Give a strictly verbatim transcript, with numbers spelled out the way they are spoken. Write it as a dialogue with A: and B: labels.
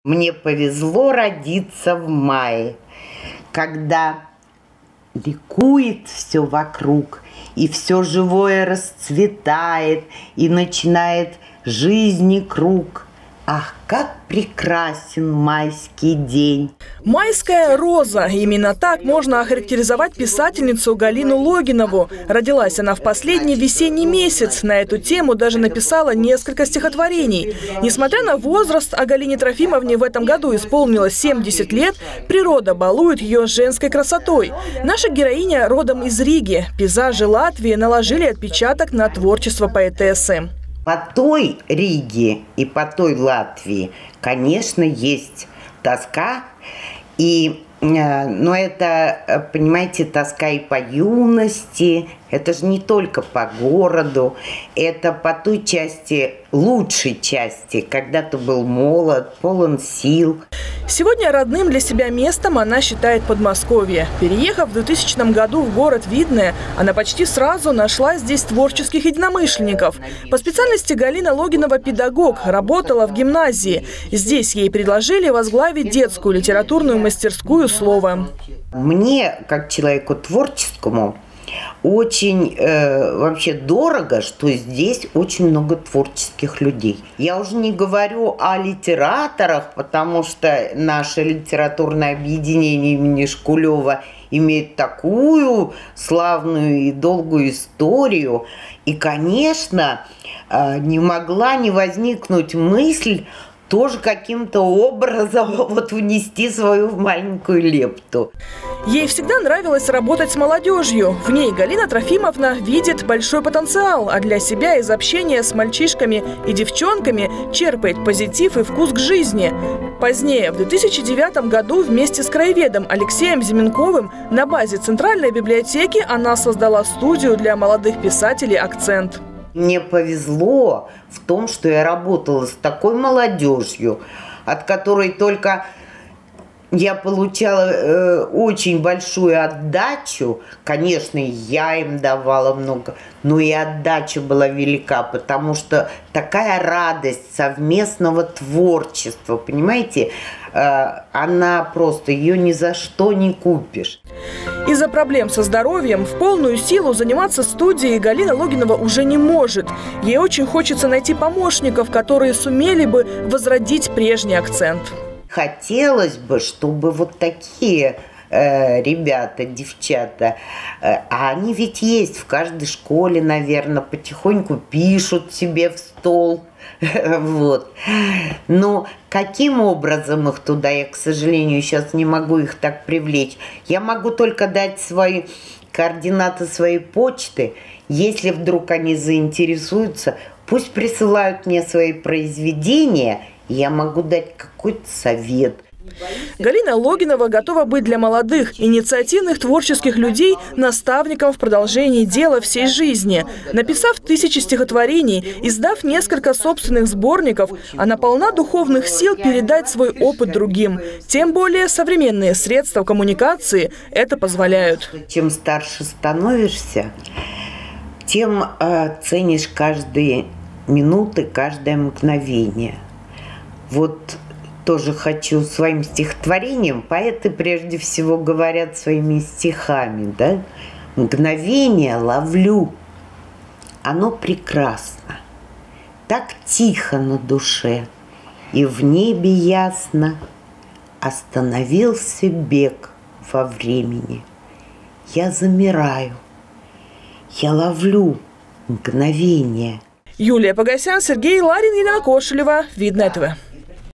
A: Мне повезло родиться в мае, когда ликует все вокруг, и все живое расцветает, и начинает жизни круг. Ах, как прекрасен майский день!
B: Майская роза. Именно так можно охарактеризовать писательницу Галину Логинову. Родилась она в последний весенний месяц. На эту тему даже написала несколько стихотворений. Несмотря на возраст, а Галине Трофимовне в этом году исполнилось семьдесят лет, природа балует ее женской красотой. Наша героиня родом из Риги. Пейзажи Латвии наложили отпечаток на творчество поэтессы.
A: По той Риге и по той Латвии, конечно, есть тоска, и, но это, понимаете, тоска и по юности, это же не только по городу, это по той части, лучшей части, когда ты был молод, полон сил.
B: Сегодня родным для себя местом она считает Подмосковье. Переехав в двухтысячном году в город Видное, она почти сразу нашла здесь творческих единомышленников. По специальности Галина Логинова педагог, работала в гимназии. Здесь ей предложили возглавить детскую литературную мастерскую «Слово».
A: Мне, как человеку творческому, очень э, вообще дорого, что здесь очень много творческих людей. Я уже не говорю о литераторах, потому что наше литературное объединение имени Шкулева имеет такую славную и долгую историю. И, конечно, э, не могла не возникнуть мысль тоже каким-то образом вот внести свою маленькую лепту.
B: Ей всегда нравилось работать с молодежью. В ней Галина Трофимовна видит большой потенциал, а для себя из общения с мальчишками и девчонками черпает позитив и вкус к жизни. Позднее, в две тысячи девятом году, вместе с краеведом Алексеем Зименковым на базе Центральной библиотеки она создала студию для молодых писателей «Акцент».
A: Мне повезло в том, что я работала с такой молодежью, от которой только я получала э, очень большую отдачу. Конечно, я им давала много, но и отдача была велика, потому что такая радость совместного творчества, понимаете, э, она просто, ее ни за что не купишь.
B: Из-за проблем со здоровьем в полную силу заниматься студией Галина Логинова уже не может. Ей очень хочется найти помощников, которые сумели бы возродить прежний «Акцент».
A: Хотелось бы, чтобы вот такие э, ребята, девчата, э, а они ведь есть в каждой школе, наверное, потихоньку пишут себе в стол. Вот. Но каким образом их туда, я, к сожалению, сейчас не могу их так привлечь. Я могу только дать свои координаты своей почты. Если вдруг они заинтересуются, пусть присылают мне свои произведения, я могу дать какой-то совет.
B: Галина Логинова готова быть для молодых, инициативных творческих людей наставником в продолжении дела всей жизни. Написав тысячи стихотворений, издав несколько собственных сборников, она полна духовных сил передать свой опыт другим. Тем более современные средства коммуникации это позволяют.
A: Чем старше становишься, тем э, ценишь каждые минуты, каждое мгновение. Вот тоже хочу своим стихотворением, поэты прежде всего говорят своими стихами, да? Мгновение ловлю, оно прекрасно, так тихо на душе, и в небе ясно остановился бег во времени. Я замираю, я ловлю мгновение.
B: Юлия Погосян, Сергей Ларин, Елена Кошелева, Видное ТВ.